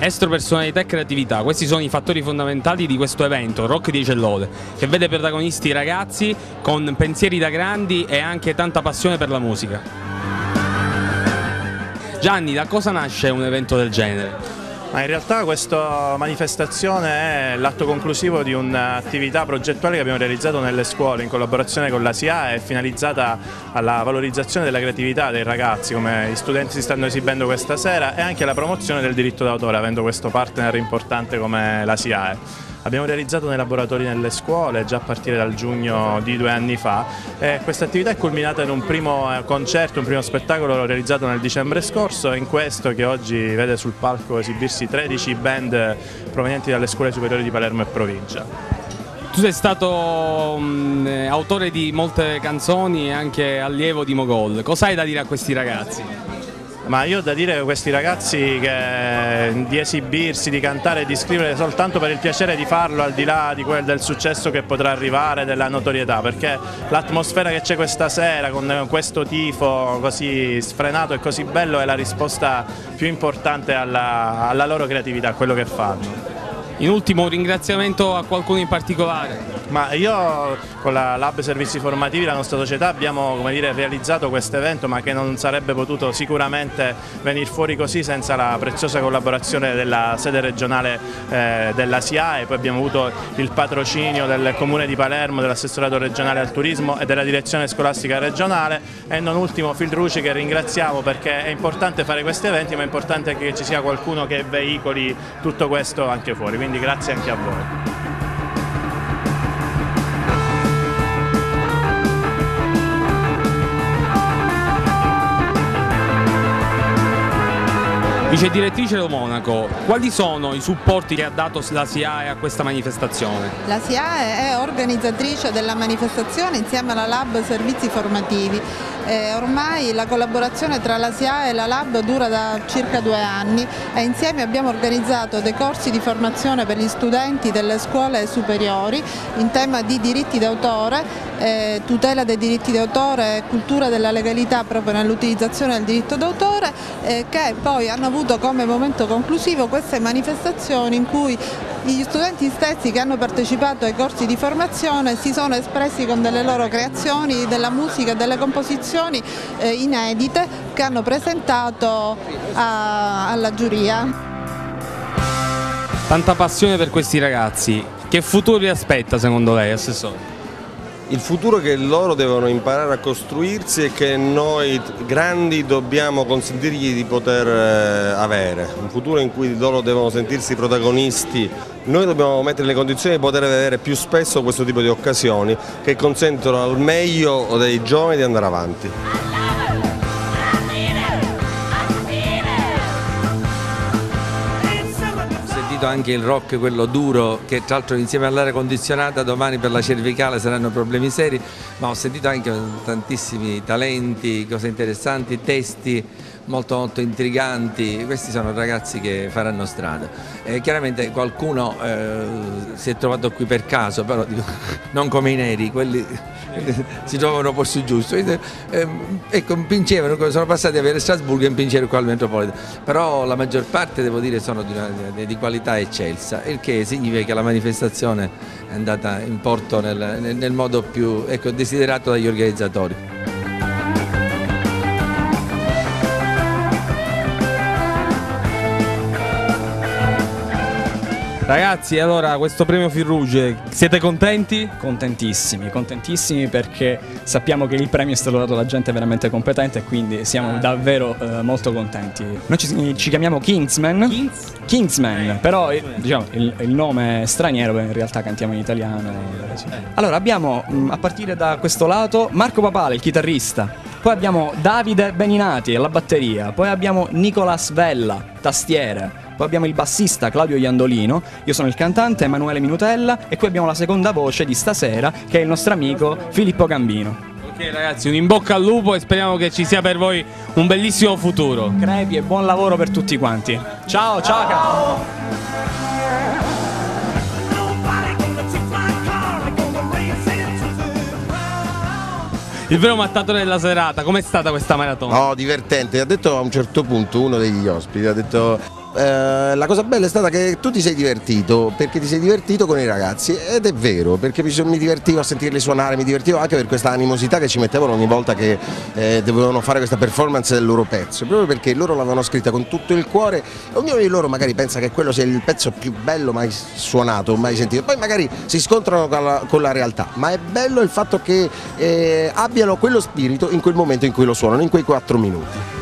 Estro, personalità e creatività, questi sono i fattori fondamentali di questo evento, Rock di Cellode, che vede protagonisti ragazzi con pensieri da grandi e anche tanta passione per la musica. Gianni, da cosa nasce un evento del genere? Ma in realtà questa manifestazione è l'atto conclusivo di un'attività progettuale che abbiamo realizzato nelle scuole in collaborazione con la SIAE, finalizzata alla valorizzazione della creatività dei ragazzi, come gli studenti si stanno esibendo questa sera, e anche alla promozione del diritto d'autore, avendo questo partner importante come la SIAE. Abbiamo realizzato dei laboratori nelle scuole già a partire dal giugno di 2 anni fa e questa attività è culminata in un primo concerto, un primo spettacolo realizzato nel dicembre scorso, e in questo che oggi vede sul palco esibirsi 13 band provenienti dalle scuole superiori di Palermo e provincia. Tu sei stato autore di molte canzoni e anche allievo di Mogol, cosa hai da dire a questi ragazzi? Ma io ho da dire a questi ragazzi che di esibirsi, di cantare e di scrivere soltanto per il piacere di farlo, al di là del successo che potrà arrivare, della notorietà, perché l'atmosfera che c'è questa sera con questo tifo così sfrenato e così bello è la risposta più importante alla loro creatività, a quello che fanno. In ultimo un ringraziamento a qualcuno in particolare? Ma io con la Lab Servizi Formativi, la nostra società, abbiamo realizzato questo evento, ma che non sarebbe potuto sicuramente venire fuori così senza la preziosa collaborazione della sede regionale della SIAE. Poi abbiamo avuto il patrocinio del Comune di Palermo, dell'assessorato regionale al turismo e della direzione scolastica regionale, e non ultimo Filruci, che ringraziamo, perché è importante fare questi eventi, ma è importante anche che ci sia qualcuno che veicoli tutto questo anche fuori, quindi grazie anche a voi. Vice direttrice Lo Monaco, quali sono i supporti che ha dato la SIAE a questa manifestazione? La SIAE è organizzatrice della manifestazione insieme alla Lab Servizi Formativi. Ormai la collaborazione tra la SIAE e la Lab dura da circa 2 anni e insieme abbiamo organizzato dei corsi di formazione per gli studenti delle scuole superiori in tema di diritti d'autore, tutela dei diritti d'autore e cultura della legalità proprio nell'utilizzazione del diritto d'autore, che poi hanno avuto come momento conclusivo queste manifestazioni in cui gli studenti stessi che hanno partecipato ai corsi di formazione si sono espressi con delle loro creazioni, della musica e delle composizioni inedite che hanno presentato alla giuria. Tanta passione per questi ragazzi, che futuro vi aspetta secondo lei, Assessore? Il futuro che loro devono imparare a costruirsi e che noi grandi dobbiamo consentirgli di poter avere, un futuro in cui loro devono sentirsi protagonisti. Noi dobbiamo mettere le condizioni di poter vedere più spesso questo tipo di occasioni che consentono al meglio dei giovani di andare avanti. Anche il rock, quello duro, che tra l'altro insieme all'aria condizionata domani per la cervicale saranno problemi seri, ma ho sentito anche tantissimi talenti, cose interessanti, testi molto intriganti. Questi sono ragazzi che faranno strada. Chiaramente qualcuno si è trovato qui per caso, però non come i neri, quelli si trovano un posto giusto. Ecco, pincevano, sono passati a avere Strasburgo e impingere qua al Metropolitan, però la maggior parte, devo dire, sono di qualità eccelsa, il che significa che la manifestazione è andata in porto nel modo più desiderato dagli organizzatori. Ragazzi, allora questo premio Filruci, siete contenti? Contentissimi perché sappiamo che il premio è stato dato da gente veramente competente e quindi siamo davvero molto contenti. Noi ci chiamiamo Kingsman, però diciamo, il nome è straniero, in realtà cantiamo in italiano. Allora abbiamo a partire da questo lato Marco Papale, il chitarrista, poi abbiamo Davide Beninati alla batteria, poi abbiamo Nicolas Vella, tastiere. Poi abbiamo il bassista Claudio Iandolino, io sono il cantante Emanuele Minutella e qui abbiamo la seconda voce di stasera che è il nostro amico Filippo Gambino. Ok ragazzi, un in bocca al lupo e speriamo che ci sia per voi un bellissimo futuro. Crepi e buon lavoro per tutti quanti. Ciao, ciao! Il vero mattatore della serata, com'è stata questa maratona? Oh, divertente, ha detto a un certo punto uno degli ospiti, ha detto la cosa bella è stata che tu ti sei divertito, perché ti sei divertito con i ragazzi, ed è vero, perché mi divertivo a sentirli suonare, mi divertivo anche per questa animosità che ci mettevano ogni volta che dovevano fare questa performance del loro pezzo, proprio perché loro l'avevano scritta con tutto il cuore, ognuno di loro magari pensa che quello sia il pezzo più bello mai suonato, mai sentito, poi magari si scontrano con la realtà, ma è bello il fatto che abbiano quello spirito in quel momento in cui lo suonano, in quei 4 minuti.